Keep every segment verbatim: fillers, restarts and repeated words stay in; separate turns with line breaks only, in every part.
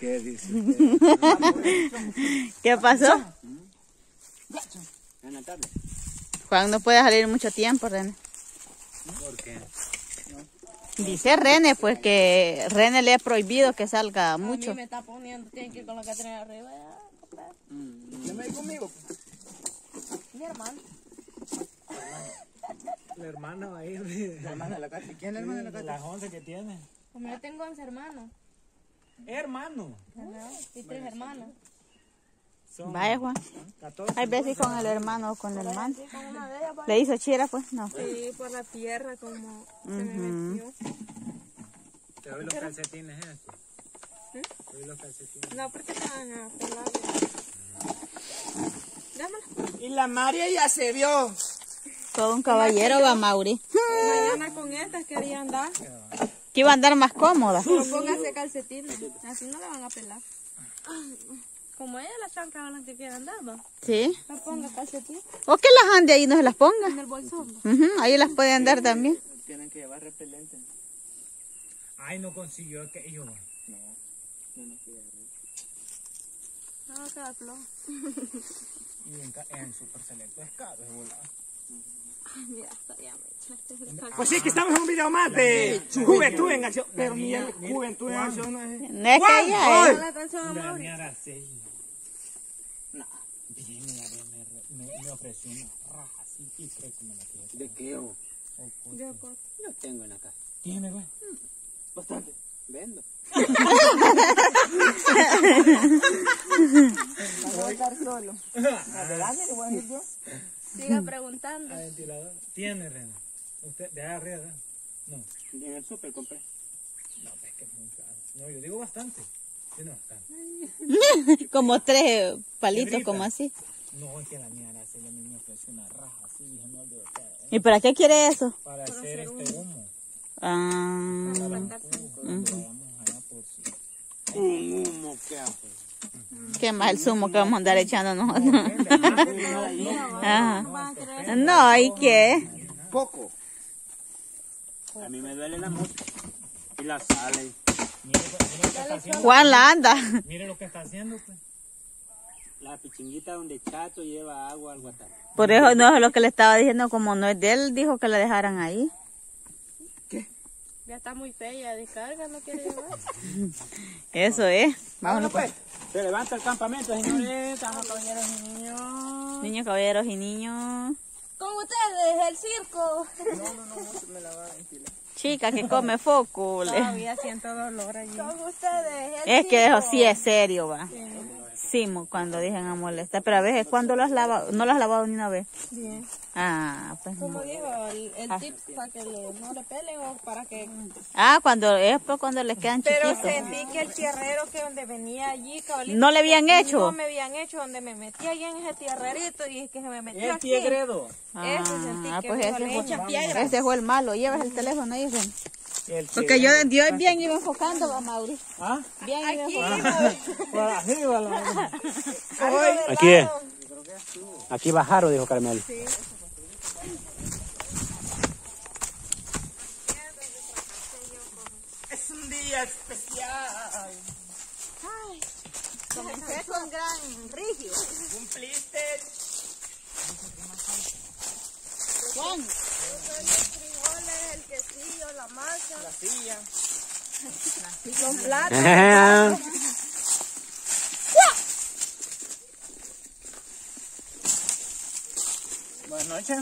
qué dice usted?
¿Qué pasó?
En la tarde.
Juan no puede salir mucho tiempo, René.
¿Por qué?
Dice René, pues que René le ha prohibido que salga mucho.
A mí me está poniendo, tiene que ir con la Catrina arriba.
¿Quién me conmigo?
Mi hermano.
La hermana va a ir. La hermana de la casa. ¿Quién es la hermana de la casa?
Las once que tiene.
Como yo tengo once hermanos.
Hermano.
Ajá. Y tres hermanos.
Son
Vaya, Juan.
catorce.
Hay veces con el hermano o con la hermana.
Sí, con una de ellas, pues.
¿Le hizo chira, pues? No.
Sí, por la tierra, como se me
Ujú.
metió.
Te doy los calcetines estos.
¿Eh?
Te doy los calcetines.
No, porque te van a pelar. Dámelo.
Y la María ya se vio.
Todo un caballero va, Mauri.
Mañana con estas quería andar.
Que iba a andar más cómoda.
Pero póngase calcetines. Así no la van a pelar. Como ella, las chanclas son las que quiere andar, ¿va?
Sí.
No ponga calcetines
O que las ande ahí, no se las ponga.
en el bolsón.
Ujú, ahí las puede andar también.
Tienen que llevar repelente.
Ay, no consiguió aquello.
No, no nos quiere.
No, queda flojo.
Y en, ca- en Super Selecto es caro, es volado.
Ay, mira, hasta ya me echaste el calcetín.
Pues sí, que estamos en un video más de Juventud en Acción. Pero mira, Juventud en Acción no es.
No es que ella
Ponle
es.
la atención a
La
Mauri.
mía era seis. No. Viene a ver, me, me, me ofreció una raja así y creo que me la quiero.
¿De qué? Oh?
De acuerdo.
Yo tengo en la casa.
Tiene, güey.
Bastante. Vendo. Voy a estar solo. Adelante, le voy a decir yo.
Siga preguntando.
Ah, ventilador. Tiene, René. Usted, de allá arriba, ¿verdad? No.
Y en el súper compré.
No, pues es que es muy caro. No, yo digo bastante. Sí, no, bastante.
Como tres palitos,
Librita.
como así.
No, es que la mía era así, la mía me ofreció una raja así, dije, no, de verdad.
¿Y para qué quiere eso?
Para hacer este humo.
Ah,
Para un cubo, cuando vayamos allá por si.
Un humo que hace.
qué más el zumo que vamos a andar echando nosotros. Ajá.
Van a creer.
No, ¿y qué?
Poco. A mí me duele la música. Y la sale.
Mire, pues, mire lo que está haciendo.
Juan la anda.
Mire lo que está haciendo, pues.
La pichinguita donde Chato lleva agua al guatar.
Por eso no es lo que le estaba diciendo, como no es de él, dijo que la dejaran ahí.
Ya está muy fea, descarga, no quiere llevar.
Eso es. Vámonos pues.
Se levanta el campamento, señores. Estamos caballeros y niños.
Niños, caballeros y niños.
Con ustedes, el circo.
No, no, no, no se me la va a ventilar.
Chica que come foco. le-
Todavía siento dolor allí. Con ustedes, el
Es que
circo.
eso sí es serio, va. Sí, mo- cuando dicen a molestar. Pero a veces, ¿cuándo lo has lavado? ¿No lo has lavado ni una vez?
Bien.
Ah, pues
Como
no.
dijo, el, el tip para que le- no le pelen o para que...
Ah, cuando es pues cuando les quedan
Pero
chiquitos.
sentí que el tierrero que donde venía allí, cabalito,
¿No le habían hecho?
No me habían hecho, donde me metí allí en ese tierrerito y que se me metió
El
aquí.
tiegredo.
Ese sentí
Ah,
que
pues
me
ese
le echan
fue,
piedras.
ese fue el malo. Llevas el teléfono ahí, Ren.
El
Porque yo, yo bien iba enfocando, va, Mauri.
¿Ah?
Bien iba
Aquí,
enfocando.
Por arriba. La...
aquí es.
Aquí bajaron, dijo Carmel. Es un día especial.
Comencé con gran rigio.
Cumpliste.
Juan.
Los frijoles, el quesillo, la masa,
La silla.
los platos.
Buenas noches.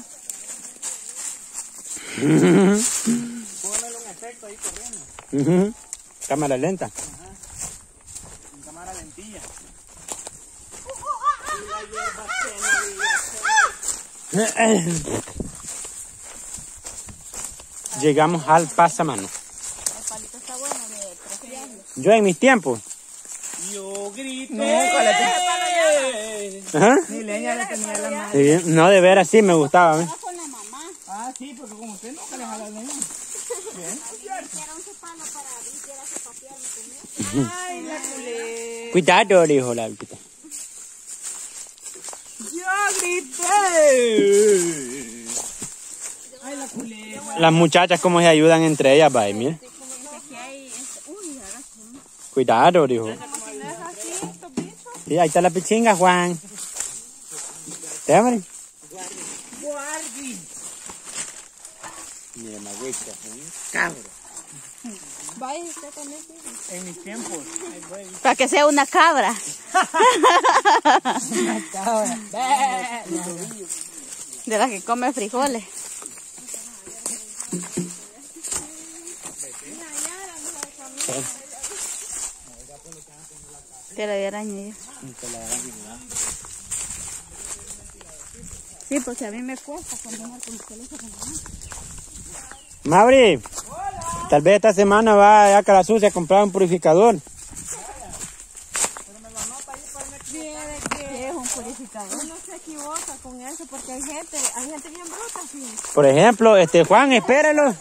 Póngale un efecto ahí corriendo. Cámara lenta. En cámara lentilla. Llegamos al pasamano.
El palito está bueno de trocearlo.
Yo en mis tiempos.
Yo grité.
Ajá.
Ni leña le tenía la mano.
Sí, no, de veras sí me gustaba. ¿eh?
Con la mamá.
Ah, sí, porque como usted nunca le jala leña.
Quiero un palo para limpiar ese papel, ¿me
Ay, la culé.
Cuidado, dijo la alpita.
Yo grité. Ay, la culé.
Las muchachas como se ayudan entre ellas, va, mire.
Aquí hay, este, uy, ahora sí.
Cuidado, dijo.
Como si
Sí, ahí está la pichinga, Juan. ¿Te abre?
Guardi.
Mira, magüita, cabro.
Vaya usted también.
En mis tiempos.
Para que sea una cabra.
Una cabra.
De las que come frijoles. Te la de araña yo. Sí, porque a mí me cuesta continuar con el teléfono.
Mauri, tal vez esta semana va a Cara Sucia a comprar un purificador.
¿Qué es un purificador? Uno se equivoca con eso porque hay gente, hay gente bien bruta, sí.
Por ejemplo, este Juan, espéralo.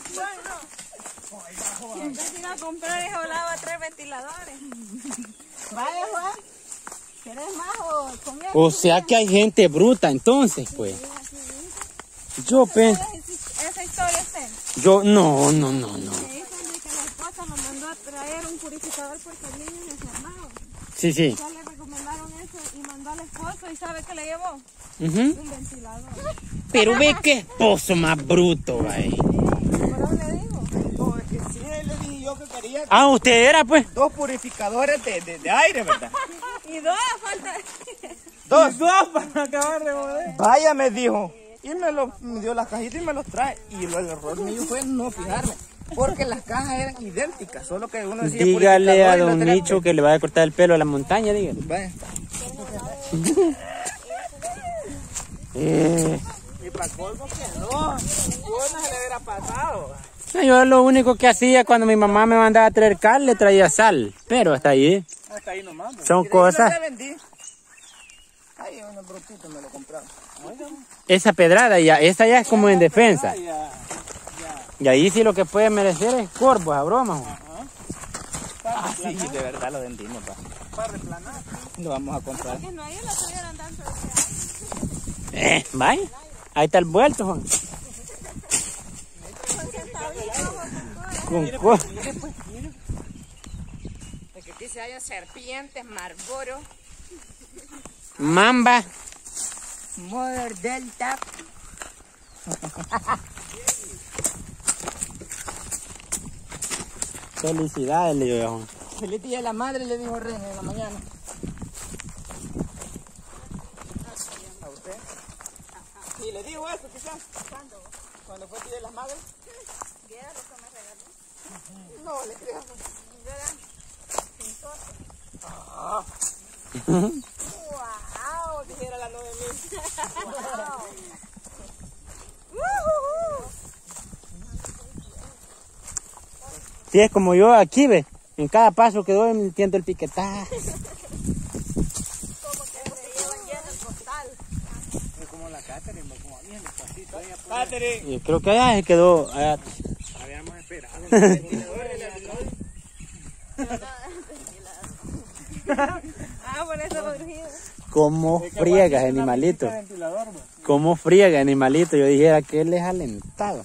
En vez de ir a comprar y volaba tres ventiladores. Vaya, Juan. ¿Quieres más o con eso?
O sea que hay gente bruta entonces, pues. Yo pensé,
Esa historia usted.
yo, no, no, no, no.
Me dicen de que la esposa lo mandó a traer un purificador porque el niño se enfermaba.
Sí, sí.
Ya le recomendaron eso y mandó al esposo y ¿sabe qué le llevó?
Ujú.
Un ventilador.
Pero ve qué esposo más bruto, güey.
Por eso le digo.
No, es que sí, le dije yo que quería
Ah, usted era, pues.
dos purificadores de, de, de aire, ¿verdad?
Y dos, falta.
Dos. Dos para acabar de joder. Vaya, me dijo. Y me, lo, me dio las cajitas y me los trae. Y lo, el error mío fue no fijarme. Porque las cajas eran idénticas. Solo que uno decía
Dígale a
purificador y
don
lo tenía-
Micho que le vaya a cortar el pelo a la montaña, dígale.
Vaya.
Eh,
Y para colmo que no. Uno se le hubiera pasado.
no, yo lo único que hacía cuando mi mamá me mandaba a traer cal, le traía sal. Pero hasta ahí
Hasta ahí nomás.
son
Y de ahí
cosas.
lo revendí. Ahí unos brutitos me lo compraron.
Esa pedrada ya, esa ya es como en defensa. Y ahí sí lo que puede merecer es corvo, a broma.
Ah, sí, de verdad lo vendimos, pa. Para replanar. Lo vamos a comprar.
Que no ellos lo tuvieran tanto.
Eh, vaya. Ahí está el vuelto, Juan. Con co-
Es que aquí se hallan serpientes, Marlboro,
Mamba.
Mother Delta.
Felicidades, le digo yo, Juan.
Feliz día de la madre, le dijo René en la mañana. ¿A usted? Y le digo eso, quizás. ¿Cuándo? ¿Cuándo fue el día de las madres?
¿Vieron lo que me regaló?
No, le creo.
¿Verdad?
¡Wow! Dijera la nueve mil.
Sí, es como yo aquí, ve. En cada paso que doy me siento el piquetazo.
Como que se llevan lleno el costal.
Es como la Catherine, como bien despacito. Catherine.
Y creo que allá se quedó. Allá.
Habíamos esperado.
Ah, por eso urgido.
¿Cómo friega ese animalito? ¿Cómo friega animalito? Yo dijera que él es alentado.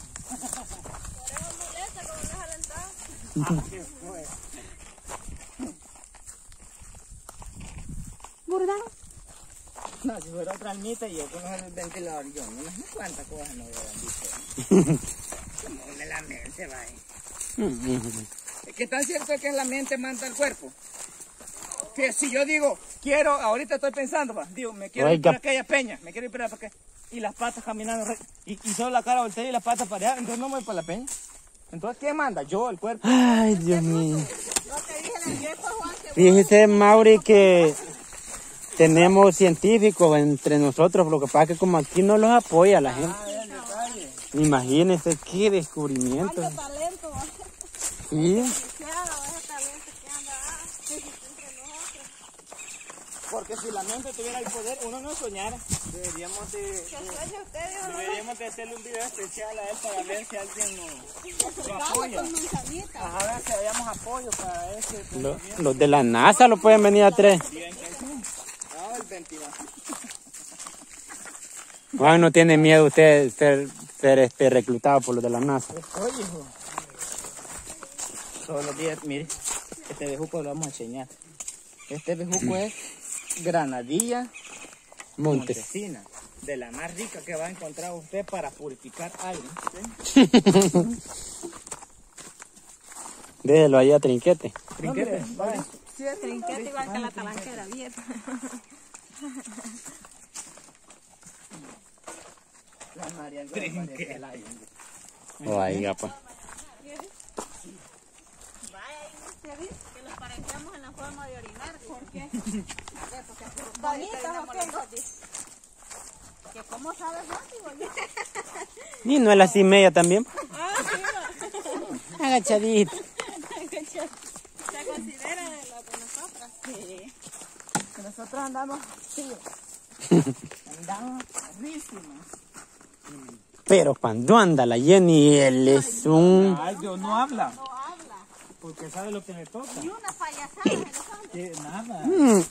No, si fuera otra almita y yo con el ventilador, yo no sé cuántas cosas no hubieran visto. Como de la mente, vaya. Es que tan cierto que la mente manda al cuerpo. Que si yo digo, quiero, ahorita estoy pensando, va, digo, me quiero ir
Oiga.
por aquella peña, me quiero ir por acá, y las patas caminando, re- y, y solo la cara voltea y las patas para allá, entonces no me voy para la peña. Entonces, ¿qué manda? Yo, el cuerpo.
Ay, Dios mío.
Lo que dije en el viejo Juan, que
Fíjese, Mauri, que tenemos científicos entre nosotros. Lo que pasa es que como aquí no los apoya la gente. Imagínense qué descubrimiento.
talento, va.
Sí.
Claro, ese talento que anda ah, sí, sí, entre nosotros.
Porque si la mente tuviera el poder, uno no soñara. Deberíamos de,
Que sueñe usted, Dios, no
deberíamos de hacerle un video especial a él para ver si alguien nos, nos
vamos
apoya.
con manzanita.
Ajá, a ver si hayamos apoyo para ese.
Lo- los de la NASA lo pueden venir a traer.
Ah, el ventilador.
Juan, no tiene miedo usted ser, ser este, reclutado por los de la NASA.
Oye, hijo. Todos los días, mire, este bejuco lo vamos a enseñar. Este bejuco es granadilla
Montes.
montesina. De la más rica que va a encontrar usted para purificar aire.
Déjelo ahí a Trinquete.
Trinquete, vaya.
Sí, es trinquete igual que la talanquera vieja.
La María Trinquete.
Oiga, pues.
Vaya, ¿viste? Que los parecemos en la forma de orinar. ¿Por qué? ¿Bonitas o qué? ¿Que cómo sabes más, digo yo?
Y no es la cimella también.
Ah, sí,
Agachadito.
se considera de la de nosotras. Sí. Que nosotros andamos, sí.
Andamos rarísimos.
Pero cuando anda la Jenny, él es un...
Ay, Dios no habla.
No habla.
Porque sabe lo que me toca.
Y una payasada se nos anda.
Que nada.
Mm.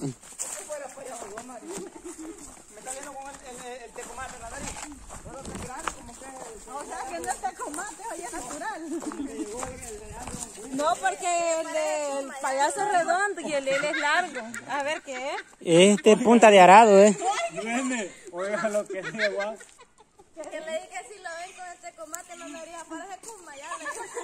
O sea que no está con mate, oye, es natural. No, porque el, de- el payaso es redondo y el él es largo. A ver qué es.
Este punta de arado, eh.
Viene, oiga lo que dice, guau.
Que le dije que si lo ven con este comate no me haría parece cumba ya.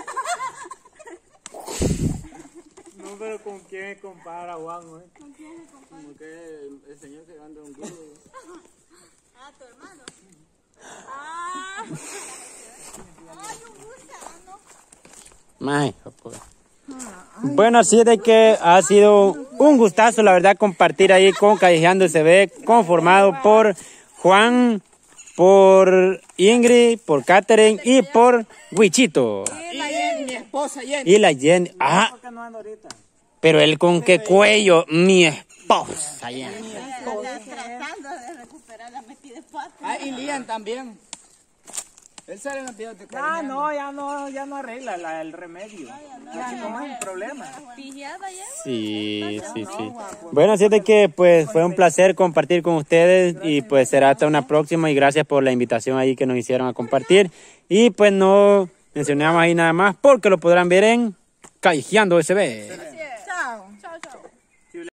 No, pero ¿con quién compara Juan, eh? ¿Con quién se compara? Como que el, el señor que anda un duro.
Ah, tu hermano. Ah. Ay, un gusano.
May, pues. Bueno, así de que ha sido un gustazo, la verdad, compartir ahí con Callejeando Se Ve, conformado por Juan, por Ingrid, por Catherine y por Wichito.
Y Jenny, mi esposa Jenny.
Y la Jenny. Ah,
¿Por qué no anda ahorita?
pero él con qué cuello, mi esposa ya.
Tratando de recuperar la metida de pata.
Ah, y Lian también. Él sale en los videos de
Ah, no, ya no, ya no arregla la, el remedio. Ya no hay problema.
Pijada ya.
Sí, sí, sí. Bueno, así es de que pues fue un placer compartir con ustedes y pues será hasta una próxima y gracias por la invitación ahí que nos hicieron a compartir. Y pues no mencionamos ahí nada más porque lo podrán ver en Callejeando Se Ve.